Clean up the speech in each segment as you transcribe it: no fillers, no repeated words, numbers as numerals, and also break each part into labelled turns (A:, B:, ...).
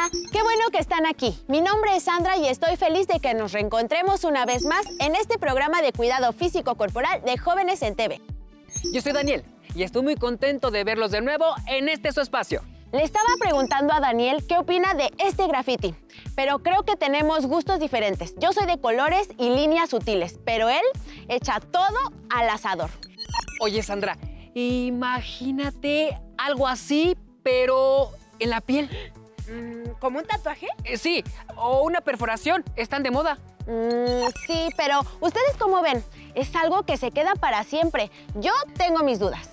A: Hola, qué bueno que están aquí. Mi nombre es Sandra y estoy feliz de que nos reencontremos una vez más en este programa de cuidado físico-corporal de Jóvenes en TV.
B: Yo soy Daniel y estoy muy contento de verlos de nuevo en este su espacio.
A: Le estaba preguntando a Daniel qué opina de este graffiti, pero creo que tenemos gustos diferentes. Yo soy de colores y líneas sutiles, pero él echa todo al asador.
B: Oye, Sandra, imagínate algo así, pero en la piel.
A: ¿Como un tatuaje?
B: Sí, o una perforación. Están de moda.
A: Sí, pero ¿ustedes cómo ven? Es algo que se queda para siempre. Yo tengo mis dudas.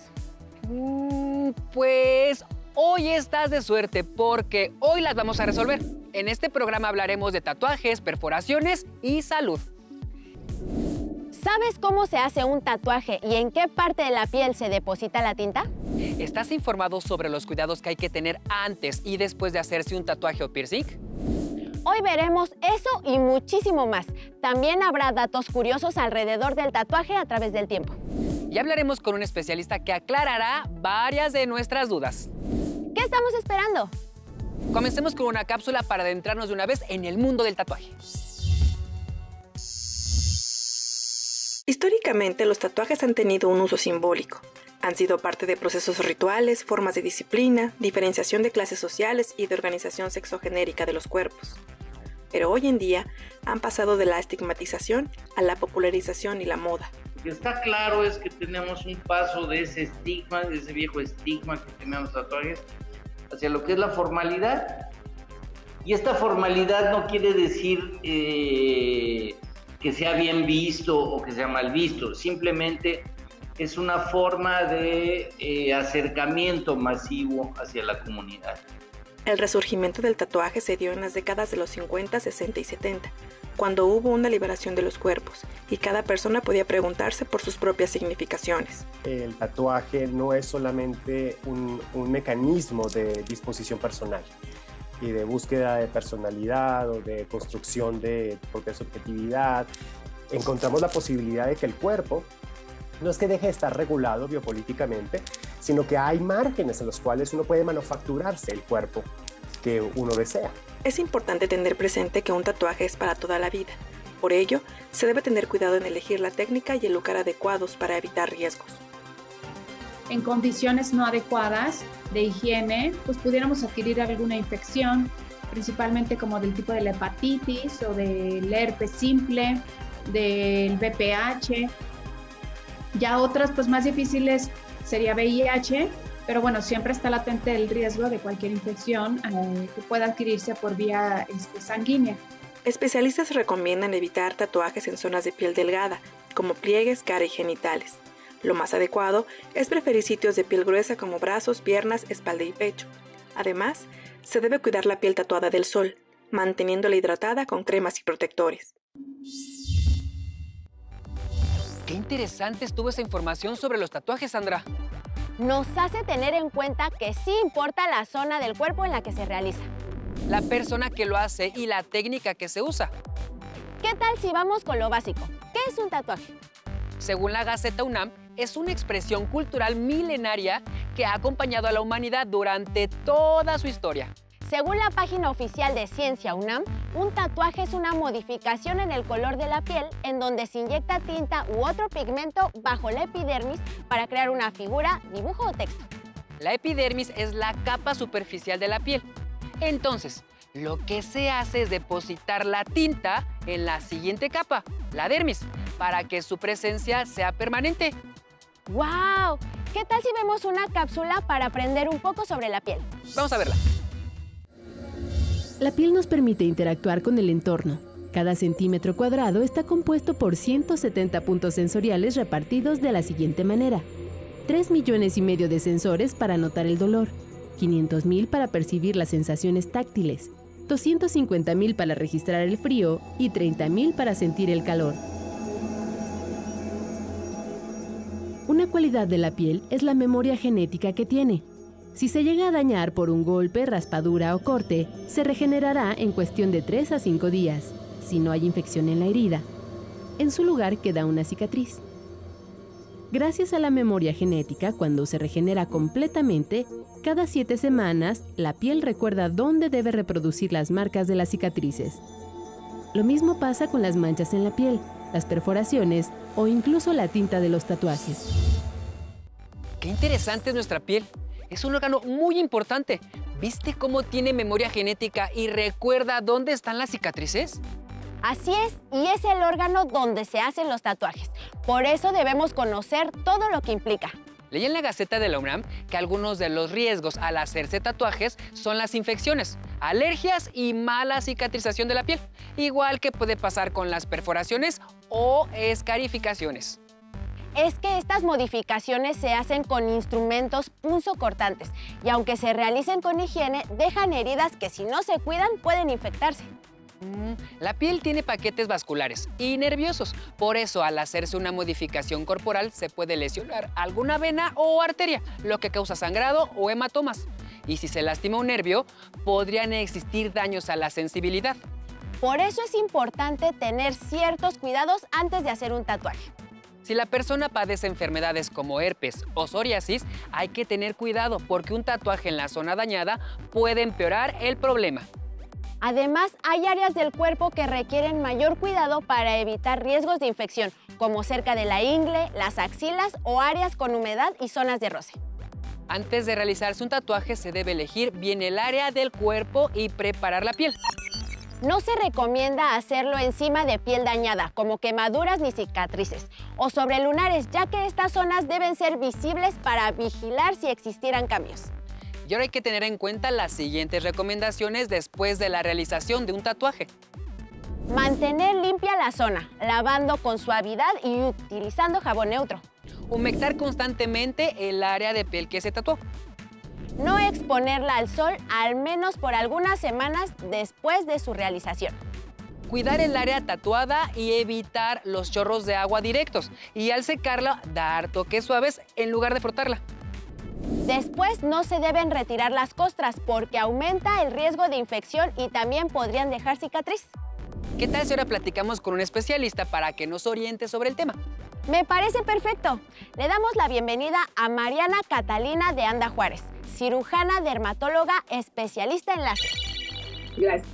B: Pues hoy estás de suerte porque hoy las vamos a resolver. En este programa hablaremos de tatuajes, perforaciones y salud.
A: ¿Sabes cómo se hace un tatuaje y en qué parte de la piel se deposita la tinta?
B: ¿Estás informado sobre los cuidados que hay que tener antes y después de hacerse un tatuaje o piercing?
A: Hoy veremos eso y muchísimo más. También habrá datos curiosos alrededor del tatuaje a través del tiempo.
B: Y hablaremos con un especialista que aclarará varias de nuestras dudas.
A: ¿Qué estamos esperando?
B: Comencemos con una cápsula para adentrarnos de una vez en el mundo del tatuaje.
C: Históricamente, los tatuajes han tenido un uso simbólico. Han sido parte de procesos rituales, formas de disciplina, diferenciación de clases sociales y de organización sexogenérica de los cuerpos. Pero hoy en día han pasado de la estigmatización a la popularización y la moda.
D: Lo que está claro es que tenemos un paso de ese estigma, de ese viejo estigma que tenemos tatuajes, hacia lo que es la formalidad. Y esta formalidad no quiere decir que sea bien visto o que sea mal visto, simplemente es una forma de acercamiento masivo hacia la comunidad.
C: El resurgimiento del tatuaje se dio en las décadas de los 50, 60 y 70, cuando hubo una liberación de los cuerpos y cada persona podía preguntarse por sus propias significaciones.
E: El tatuaje no es solamente un mecanismo de disposición personal y de búsqueda de personalidad o de construcción de propia subjetividad. Encontramos la posibilidad de que el cuerpo no es que deje de estar regulado biopolíticamente, sino que hay márgenes en los cuales uno puede manufacturarse el cuerpo que uno desea.
C: Es importante tener presente que un tatuaje es para toda la vida. Por ello, se debe tener cuidado en elegir la técnica y el lugar adecuados para evitar riesgos.
F: En condiciones no adecuadas de higiene, pues pudiéramos adquirir alguna infección, principalmente como del tipo de la hepatitis o del herpes simple, del VPH. Ya otras pues más difíciles sería VIH, pero bueno, siempre está latente el riesgo de cualquier infección que pueda adquirirse por vía sanguínea.
C: Especialistas recomiendan evitar tatuajes en zonas de piel delgada, como pliegues, cara y genitales. Lo más adecuado es preferir sitios de piel gruesa como brazos, piernas, espalda y pecho. Además, se debe cuidar la piel tatuada del sol, manteniéndola hidratada con cremas y protectores.
B: Qué interesante estuvo esa información sobre los tatuajes, Sandra.
A: Nos hace tener en cuenta que sí importa la zona del cuerpo en la que se realiza.
B: La persona que lo hace y la técnica que se usa.
A: ¿Qué tal si vamos con lo básico? ¿Qué es un tatuaje?
B: Según la Gaceta UNAM, es una expresión cultural milenaria que ha acompañado a la humanidad durante toda su historia.
A: Según la página oficial de Ciencia UNAM, un tatuaje es una modificación en el color de la piel en donde se inyecta tinta u otro pigmento bajo la epidermis para crear una figura, dibujo o texto.
B: La epidermis es la capa superficial de la piel. Entonces, lo que se hace es depositar la tinta en la siguiente capa, la dermis, para que su presencia sea permanente.
A: ¡Wow! ¿Qué tal si vemos una cápsula para aprender un poco sobre la piel?
B: Vamos a verla.
G: La piel nos permite interactuar con el entorno. Cada centímetro cuadrado está compuesto por 170 puntos sensoriales repartidos de la siguiente manera. 3,5 millones de sensores para notar el dolor, 500,000 para percibir las sensaciones táctiles, 250,000 para registrar el frío y 30,000 para sentir el calor. Una cualidad de la piel es la memoria genética que tiene. Si se llega a dañar por un golpe, raspadura o corte, se regenerará en cuestión de 3 a 5 días, si no hay infección en la herida. En su lugar queda una cicatriz. Gracias a la memoria genética, cuando se regenera completamente, cada 7 semanas, la piel recuerda dónde debe reproducir las marcas de las cicatrices. Lo mismo pasa con las manchas en la piel, las perforaciones o incluso la tinta de los tatuajes.
B: ¡Qué interesante es nuestra piel! Es un órgano muy importante. ¿Viste cómo tiene memoria genética y recuerda dónde están las cicatrices?
A: Así es, y es el órgano donde se hacen los tatuajes. Por eso debemos conocer todo lo que implica.
B: Leí en la Gaceta de la UNAM que algunos de los riesgos al hacerse tatuajes son las infecciones, alergias y mala cicatrización de la piel, igual que puede pasar con las perforaciones o escarificaciones.
A: Es que estas modificaciones se hacen con instrumentos punzocortantes y aunque se realicen con higiene, dejan heridas que si no se cuidan pueden infectarse.
B: La piel tiene paquetes vasculares y nerviosos, por eso al hacerse una modificación corporal se puede lesionar alguna vena o arteria, lo que causa sangrado o hematomas. Y si se lastima un nervio, podrían existir daños a la sensibilidad.
A: Por eso es importante tener ciertos cuidados antes de hacer un tatuaje.
B: Si la persona padece enfermedades como herpes o psoriasis, hay que tener cuidado porque un tatuaje en la zona dañada puede empeorar el problema.
A: Además, hay áreas del cuerpo que requieren mayor cuidado para evitar riesgos de infección, como cerca de la ingle, las axilas o áreas con humedad y zonas de roce.
B: Antes de realizarse un tatuaje, se debe elegir bien el área del cuerpo y preparar la piel.
A: No se recomienda hacerlo encima de piel dañada, como quemaduras ni cicatrices, o sobre lunares, ya que estas zonas deben ser visibles para vigilar si existieran cambios.
B: Y ahora hay que tener en cuenta las siguientes recomendaciones después de la realización de un tatuaje.
A: Mantener limpia la zona, lavando con suavidad y utilizando jabón neutro.
B: Humectar constantemente el área de piel que se tatuó.
A: No exponerla al sol al menos por algunas semanas después de su realización.
B: Cuidar el área tatuada y evitar los chorros de agua directos. Y al secarla, dar toques suaves en lugar de frotarla.
A: Después no se deben retirar las costras porque aumenta el riesgo de infección y también podrían dejar cicatriz.
B: ¿Qué tal si ahora platicamos con un especialista para que nos oriente sobre el tema?
A: Me parece perfecto. Le damos la bienvenida a Mariana Catalina de Anda Juárez, cirujana dermatóloga especialista en láser.
H: Gracias.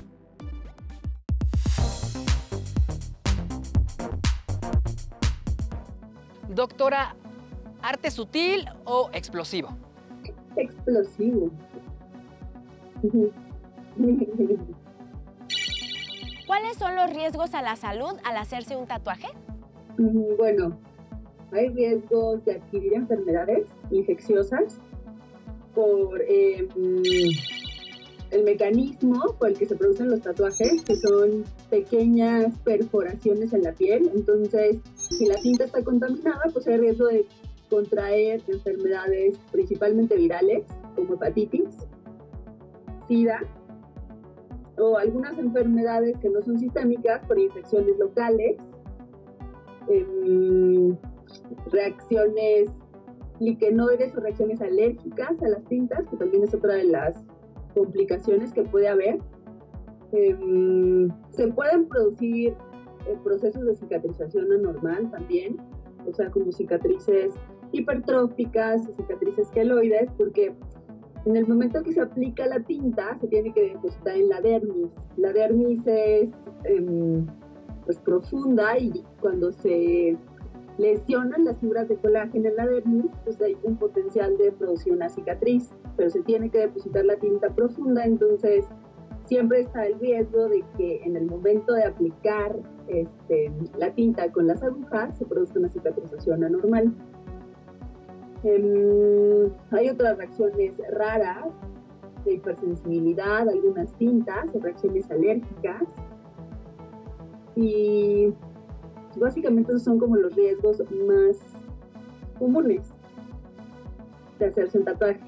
B: Doctora, ¿arte sutil o explosivo?
H: Explosivo.
A: ¿Cuáles son los riesgos a la salud al hacerse un tatuaje?
H: Bueno, hay riesgos de adquirir enfermedades infecciosas por el mecanismo por el que se producen los tatuajes, que son pequeñas perforaciones en la piel. Entonces, si la tinta está contaminada, pues hay riesgo de contraer enfermedades principalmente virales, como hepatitis, SIDA, o algunas enfermedades que no son sistémicas por infecciones locales, reacciones liquenoides o reacciones alérgicas a las tintas, que también es otra de las complicaciones que puede haber. Se pueden producir procesos de cicatrización anormal también, o sea, como cicatrices hipertróficas, cicatrices queloides, porque en el momento que se aplica la tinta se tiene que depositar en la dermis. La dermis es pues profunda y cuando se lesionan las fibras de colágeno en la dermis, pues hay un potencial de producir una cicatriz, pero se tiene que depositar la tinta profunda, entonces siempre está el riesgo de que en el momento de aplicar la tinta con las agujas se produzca una cicatrización anormal. Hay otras reacciones raras de hipersensibilidad, algunas tintas, reacciones alérgicas, y básicamente esos son como los riesgos más comunes de hacerse un tatuaje.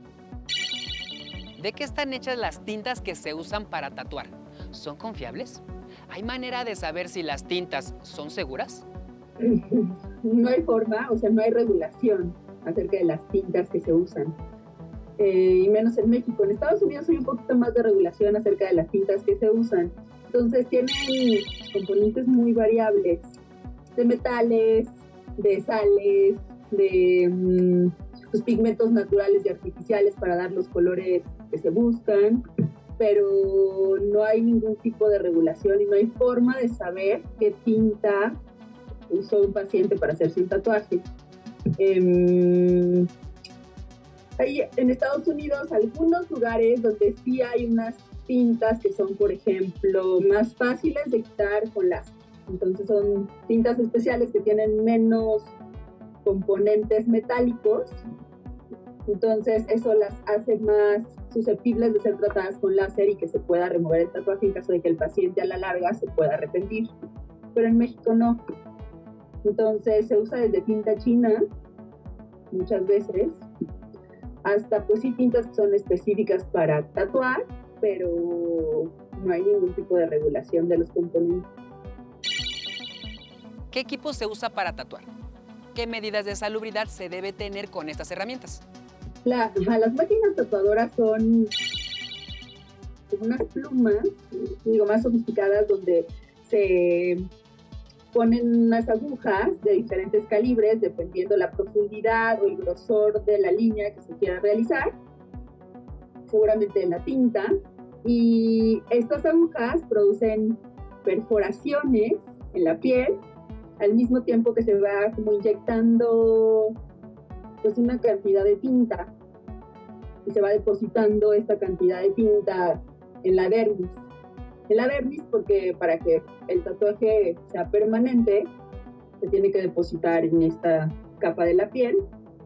B: ¿De qué están hechas las tintas que se usan para tatuar? ¿Son confiables? ¿Hay manera de saber si las tintas son seguras?
H: No hay forma, o sea, no hay regulación acerca de las tintas que se usan, y menos en México. En Estados Unidos hay un poquito más de regulación acerca de las tintas que se usan. Entonces tienen componentes muy variables, de metales, de sales, de pues, pigmentos naturales y artificiales para dar los colores que se buscan, pero no hay ningún tipo de regulación y no hay forma de saber qué tinta usó un paciente para hacerse un tatuaje. Hay en Estados Unidos algunos lugares donde sí hay unas tintas que son, por ejemplo, más fáciles de quitar con láser. Entonces son tintas especiales que tienen menos componentes metálicos. Entonces eso las hace más susceptibles de ser tratadas con láser y que se pueda remover el tatuaje en caso de que el paciente a la larga se pueda arrepentir. Pero en México no. Entonces se usa desde tinta china, muchas veces, hasta pues sí tintas que son específicas para tatuar, pero no hay ningún tipo de regulación de los componentes.
B: ¿Qué equipo se usa para tatuar? ¿Qué medidas de salubridad se debe tener con estas herramientas?
H: Las máquinas tatuadoras son unas plumas, más sofisticadas, donde se ponen unas agujas de diferentes calibres, dependiendo la profundidad o el grosor de la línea que se quiera realizar, seguramente en la tinta, y estas agujas producen perforaciones en la piel, al mismo tiempo que se va como inyectando pues una cantidad de tinta y se va depositando esta cantidad de tinta en la dermis. En la dermis porque para que el tatuaje sea permanente se tiene que depositar en esta capa de la piel.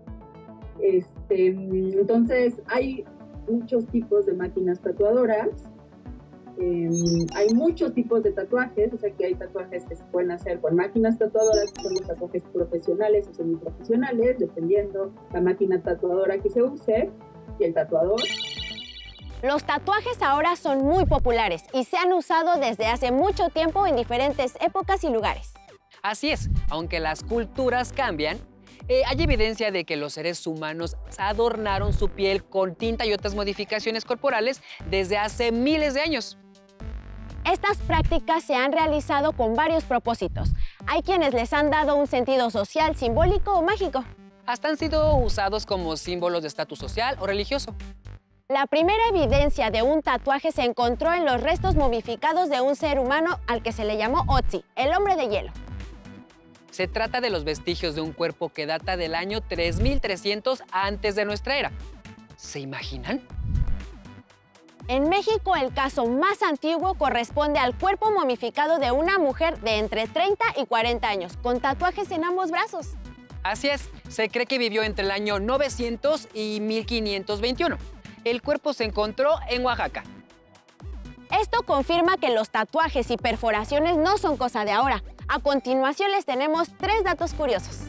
H: Entonces hay muchos tipos de máquinas tatuadoras. Hay muchos tipos de tatuajes, o sea que hay tatuajes que se pueden hacer con máquinas tatuadoras, que son los tatuajes profesionales o semiprofesionales, dependiendo la máquina tatuadora que se use y el tatuador.
A: Los tatuajes ahora son muy populares y se han usado desde hace mucho tiempo en diferentes épocas y lugares.
B: Así es, aunque las culturas cambian, hay evidencia de que los seres humanos adornaron su piel con tinta y otras modificaciones corporales desde hace miles de años.
A: Estas prácticas se han realizado con varios propósitos. Hay quienes les han dado un sentido social, simbólico o mágico.
B: Hasta han sido usados como símbolos de estatus social o religioso.
A: La primera evidencia de un tatuaje se encontró en los restos momificados de un ser humano al que se le llamó Otzi, el hombre de hielo.
B: Se trata de los vestigios de un cuerpo que data del año 3300 antes de nuestra era. ¿Se imaginan?
A: En México, el caso más antiguo corresponde al cuerpo momificado de una mujer de entre 30 y 40 años, con tatuajes en ambos brazos.
B: Así es, se cree que vivió entre el año 900 y 1521. El cuerpo se encontró en Oaxaca.
A: Esto confirma que los tatuajes y perforaciones no son cosa de ahora. A continuación les tenemos 3 datos curiosos.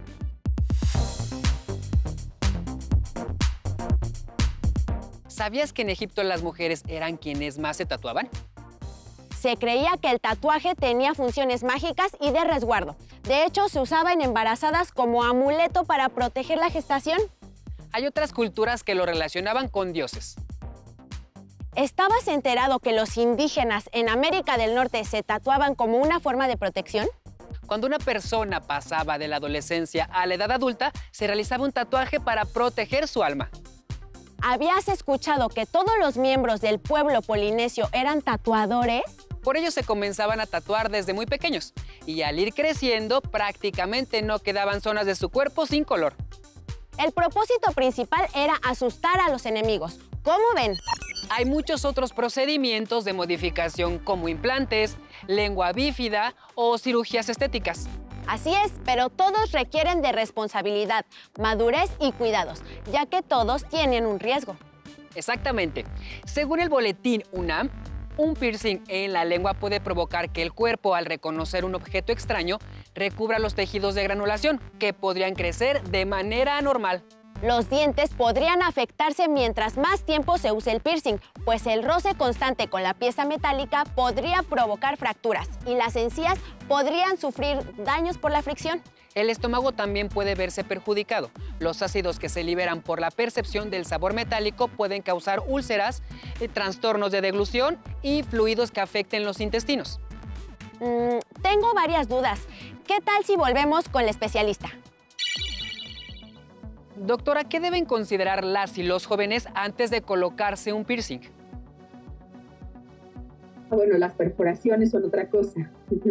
B: ¿Sabías que en Egipto las mujeres eran quienes más se tatuaban?
A: Se creía que el tatuaje tenía funciones mágicas y de resguardo. De hecho, se usaba en embarazadas como amuleto para proteger la gestación.
B: Hay otras culturas que lo relacionaban con dioses.
A: ¿Estabas enterado que los indígenas en América del Norte se tatuaban como una forma de protección?
B: Cuando una persona pasaba de la adolescencia a la edad adulta, se realizaba un tatuaje para proteger su alma.
A: ¿Habías escuchado que todos los miembros del pueblo polinesio eran tatuadores?
B: Por ello se comenzaban a tatuar desde muy pequeños y al ir creciendo prácticamente no quedaban zonas de su cuerpo sin color.
A: El propósito principal era asustar a los enemigos. ¿Cómo ven?
B: Hay muchos otros procedimientos de modificación como implantes, lengua bífida o cirugías estéticas.
A: Así es, pero todos requieren de responsabilidad, madurez y cuidados, ya que todos tienen un riesgo.
B: Exactamente. Según el boletín UNAM, un piercing en la lengua puede provocar que el cuerpo, al reconocer un objeto extraño, recubra los tejidos de granulación, que podrían crecer de manera anormal.
A: Los dientes podrían afectarse mientras más tiempo se use el piercing, pues el roce constante con la pieza metálica podría provocar fracturas y las encías podrían sufrir daños por la fricción.
B: El estómago también puede verse perjudicado. Los ácidos que se liberan por la percepción del sabor metálico pueden causar úlceras, trastornos de deglución y fluidos que afecten los intestinos.
A: Tengo varias dudas. ¿Qué tal si volvemos con la especialista?
B: Doctora, ¿qué deben considerar las y los jóvenes antes de colocarse un piercing?
H: Bueno, las perforaciones son otra cosa.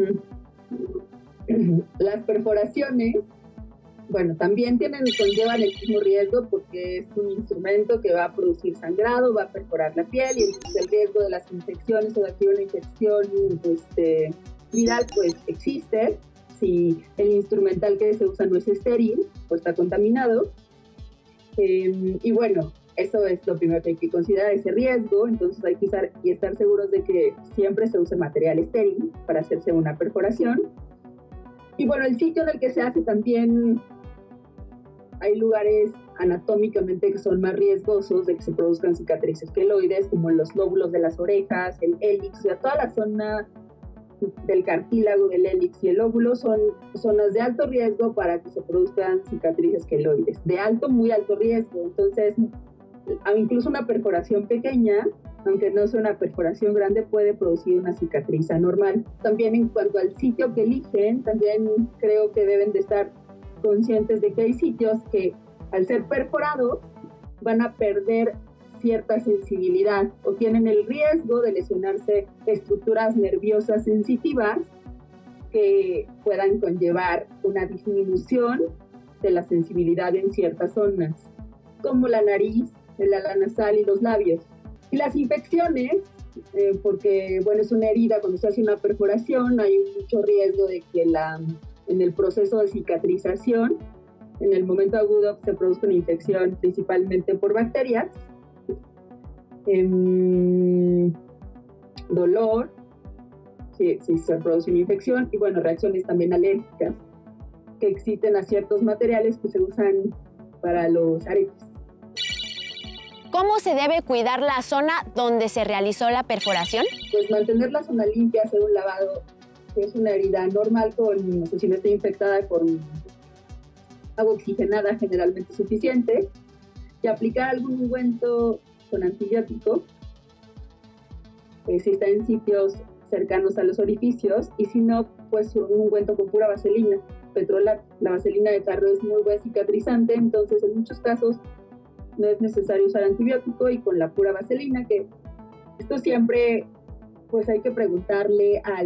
H: Las perforaciones, bueno, también conllevan el mismo riesgo porque es un instrumento que va a producir sangrado, va a perforar la piel y entonces el riesgo de las infecciones o de adquirir una infección viral pues existe. Si el instrumental que se usa no es estéril o está contaminado. Y bueno, eso es lo primero que hay que considerar, ese riesgo. Entonces hay que usar y estar seguros de que siempre se use material estéril para hacerse una perforación. Y bueno, el sitio en el que se hace también, hay lugares anatómicamente que son más riesgosos de que se produzcan cicatrices queloides, como los lóbulos de las orejas, el hélix, o sea, toda la zona del cartílago, del hélix y el lóbulo son zonas de alto riesgo para que se produzcan cicatrices queloides, de alto, muy alto riesgo. Entonces, incluso una perforación pequeña, aunque no sea una perforación grande, puede producir una cicatriz anormal. También en cuanto al sitio que eligen, también creo que deben de estar conscientes de que hay sitios que al ser perforados van a perder cierta sensibilidad o tienen el riesgo de lesionarse estructuras nerviosas sensitivas que puedan conllevar una disminución de la sensibilidad en ciertas zonas, como la nariz, el ala nasal y los labios. Y las infecciones, porque bueno, es una herida, cuando se hace una perforación hay mucho riesgo de que en el proceso de cicatrización, en el momento agudo, se produzca una infección principalmente por bacterias, dolor, si se produce una infección, y bueno, reacciones también alérgicas que existen a ciertos materiales que se usan para los aretes.
A: ¿Cómo se debe cuidar la zona donde se realizó la perforación?
H: Pues mantener la zona limpia, hacer un lavado. Si es una herida normal, no sé si no está infectada, con agua oxigenada generalmente suficiente, y aplicar algún ungüento con antibiótico si está en sitios cercanos a los orificios, y si no, pues un ungüento con pura vaselina, petrolato. La vaselina de carro es muy buen cicatrizante, entonces en muchos casos no es necesario usar antibiótico, y con la pura vaselina, que esto siempre pues hay que preguntarle a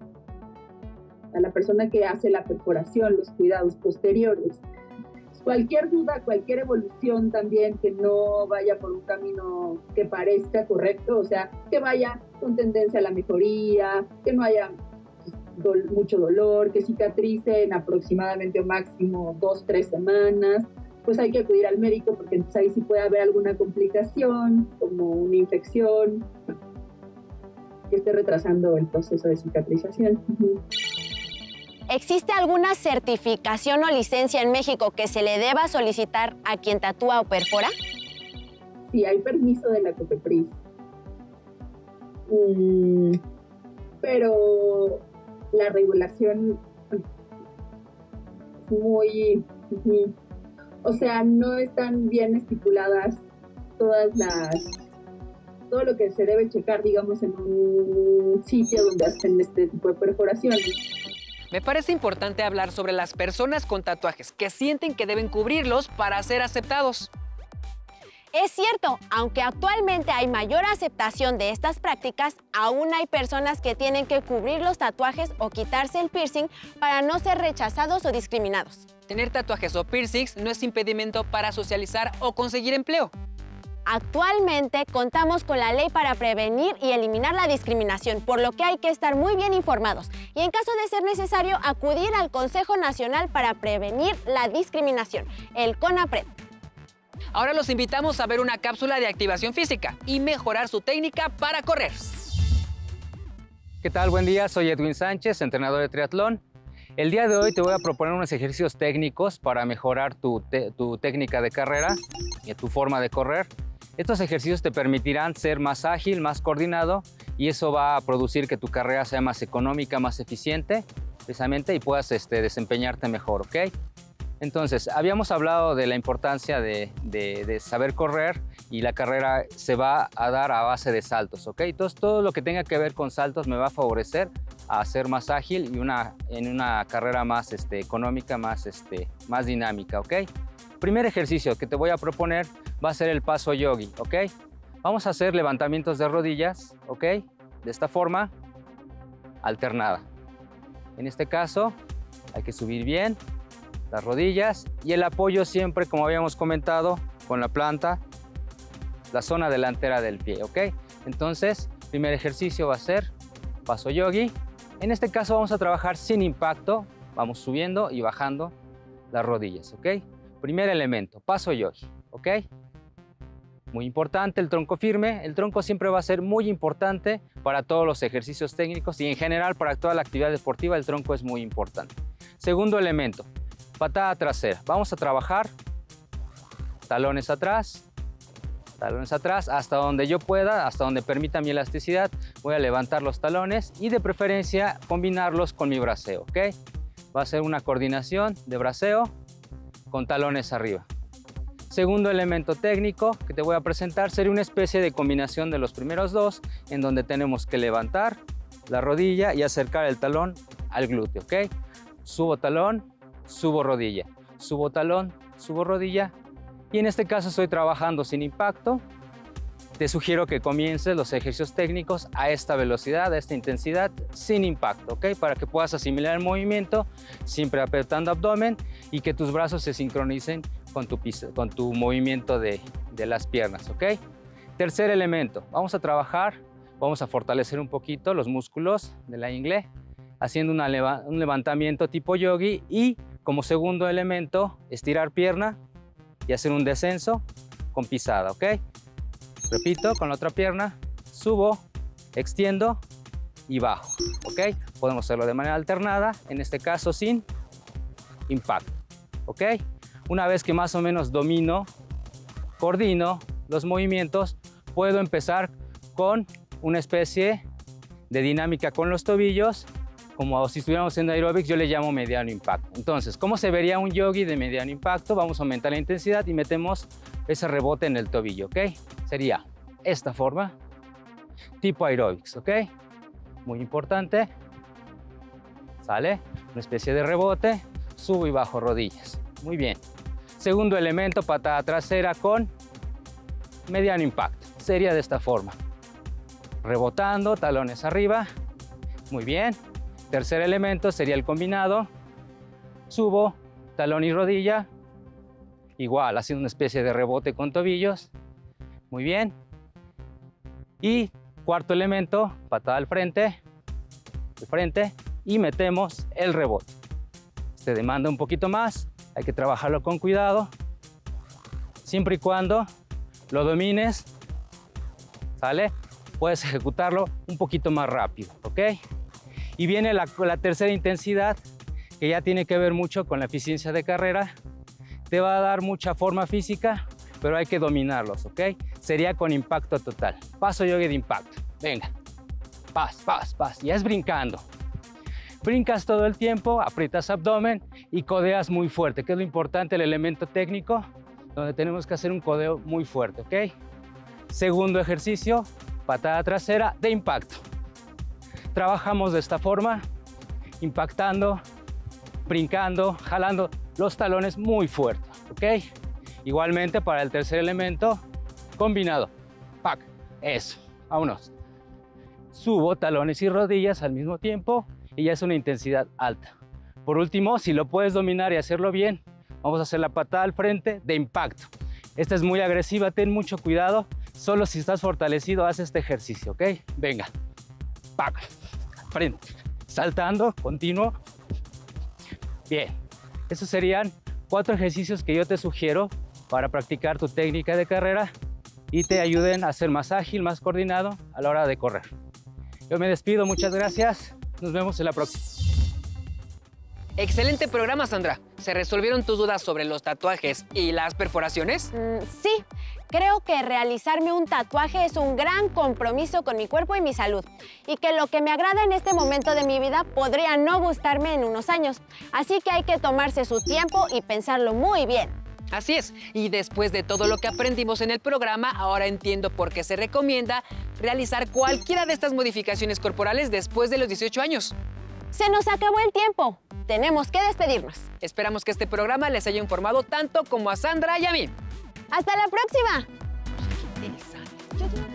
H: la persona que hace la perforación los cuidados posteriores. Cualquier duda, cualquier evolución también que no vaya por un camino que parezca correcto, o sea, que vaya con tendencia a la mejoría, que no haya mucho dolor, que cicatrice en aproximadamente o máximo 2-3 semanas, pues hay que acudir al médico, porque entonces ahí sí puede haber alguna complicación, como una infección, que esté retrasando el proceso de cicatrización.
A: ¿Existe alguna certificación o licencia en México que se le deba solicitar a quien tatúa o perfora?
H: Sí, hay permiso de la COFEPRIS. Pero la regulación es muy... O sea, no están bien estipuladas todo lo que se debe checar, digamos, en un sitio donde hacen este tipo de perforaciones.
B: Me parece importante hablar sobre las personas con tatuajes que sienten que deben cubrirlos para ser aceptados.
A: Es cierto, aunque actualmente hay mayor aceptación de estas prácticas, aún hay personas que tienen que cubrir los tatuajes o quitarse el piercing para no ser rechazados o discriminados.
B: Tener tatuajes o piercings no es impedimento para socializar o conseguir empleo.
A: Actualmente contamos con la ley para prevenir y eliminar la discriminación, por lo que hay que estar muy bien informados y en caso de ser necesario acudir al Consejo Nacional para Prevenir la Discriminación, el CONAPRED.
B: Ahora los invitamos a ver una cápsula de activación física y mejorar su técnica para correr.
I: ¿Qué tal? Buen día, soy Edwin Sánchez, entrenador de triatlón. El día de hoy te voy a proponer unos ejercicios técnicos para mejorar tu técnica de carrera y tu forma de correr. Estos ejercicios te permitirán ser más ágil, más coordinado, y eso va a producir que tu carrera sea más económica, más eficiente, precisamente, y puedas desempeñarte mejor, ¿ok? Entonces, habíamos hablado de la importancia de saber correr, y la carrera se va a dar a base de saltos, ¿ok? Entonces, todo lo que tenga que ver con saltos me va a favorecer a ser más ágil y en una carrera más económica, más dinámica, ¿ok? Primer ejercicio que te voy a proponer va a ser el paso yogi, ¿ok? Vamos a hacer levantamientos de rodillas, ¿ok? De esta forma, alternada. En este caso, hay que subir bien las rodillas y el apoyo siempre, como habíamos comentado, con la planta, la zona delantera del pie, ¿ok? Entonces, primer ejercicio va a ser paso yogi. En este caso vamos a trabajar sin impacto, vamos subiendo y bajando las rodillas, ¿ok? Primer elemento, paso yogi, ¿ok? Muy importante el tronco firme. El tronco siempre va a ser muy importante para todos los ejercicios técnicos y en general para toda la actividad deportiva el tronco es muy importante. Segundo elemento, patada trasera. Vamos a trabajar talones atrás hasta donde yo pueda, hasta donde permita mi elasticidad. Voy a levantar los talones y de preferencia combinarlos con mi braceo, ¿ok? Va a ser una coordinación de braceo con talones arriba. Segundo elemento técnico que te voy a presentar sería una especie de combinación de los primeros dos, en donde tenemos que levantar la rodilla y acercar el talón al glúteo, ¿ok? Subo talón, subo rodilla, subo talón, subo rodilla. Y en este caso estoy trabajando sin impacto. Te sugiero que comiences los ejercicios técnicos a esta velocidad, a esta intensidad, sin impacto, ¿ok? Para que puedas asimilar el movimiento, siempre apretando abdomen y que tus brazos se sincronicen con tu movimiento de las piernas, ¿ok? Tercer elemento, vamos a fortalecer un poquito los músculos de la ingle, haciendo un levantamiento tipo yogi y como segundo elemento, estirar pierna y hacer un descenso con pisada, ¿ok? Repito, con la otra pierna, subo, extiendo y bajo, ¿ok? Podemos hacerlo de manera alternada, en este caso sin impacto, ¿ok? Una vez que más o menos domino, coordino los movimientos, puedo empezar con una especie de dinámica con los tobillos, como si estuviéramos haciendo aeróbics, yo le llamo mediano impacto. Entonces, ¿cómo se vería un yogi de mediano impacto? Vamos a aumentar la intensidad y metemos ese rebote en el tobillo, ¿ok? Sería esta forma, tipo aeróbics, ¿ok? Muy importante. ¿Sale? Una especie de rebote, subo y bajo rodillas. Muy bien. Segundo elemento, patada trasera con mediano impacto. Sería de esta forma. Rebotando, talones arriba. Muy bien. Tercer elemento sería el combinado. Subo, talón y rodilla. Igual, haciendo una especie de rebote con tobillos. Muy bien. Y cuarto elemento, patada al frente. De frente. Y metemos el rebote. Este demanda un poquito más. Hay que trabajarlo con cuidado. Siempre y cuando lo domines, ¿sale? Puedes ejecutarlo un poquito más rápido, ¿ok? Y viene la tercera intensidad, que ya tiene que ver mucho con la eficiencia de carrera. Te va a dar mucha forma física, pero hay que dominarlos, ¿ok? Sería con impacto total. Paso yogi de impacto. Venga. Paz, paz, paz. Ya es brincando. Brincas todo el tiempo, aprietas abdomen y codeas muy fuerte, que es lo importante, el elemento técnico, donde tenemos que hacer un codeo muy fuerte, ¿ok? Segundo ejercicio, patada trasera de impacto. Trabajamos de esta forma, impactando, brincando, jalando los talones muy fuerte, ¿ok? Igualmente para el tercer elemento, combinado. ¡Pac! Eso, vámonos. Subo talones y rodillas al mismo tiempo y ya es una intensidad alta. Por último, si lo puedes dominar y hacerlo bien, vamos a hacer la patada al frente de impacto. Esta es muy agresiva, ten mucho cuidado. Solo si estás fortalecido, haz este ejercicio, ¿ok? Venga. ¡Pac! Frente. Saltando, continuo. Bien. Esos serían 4 ejercicios que yo te sugiero para practicar tu técnica de carrera y te ayuden a ser más ágil, más coordinado a la hora de correr. Yo me despido, muchas gracias. Nos vemos en la próxima.
B: Excelente programa, Sandra. ¿Se resolvieron tus dudas sobre los tatuajes y las perforaciones?
A: Sí, creo que realizarme un tatuaje es un gran compromiso con mi cuerpo y mi salud. Y que lo que me agrada en este momento de mi vida podría no gustarme en unos años. Así que hay que tomarse su tiempo y pensarlo muy bien.
B: Así es, y después de todo lo que aprendimos en el programa, ahora entiendo por qué se recomienda realizar cualquiera de estas modificaciones corporales después de los 18 años.
A: Se nos acabó el tiempo. Tenemos que despedirnos.
B: Esperamos que este programa les haya informado tanto como a Sandra y a mí.
A: ¡Hasta la próxima!
B: Qué interesante.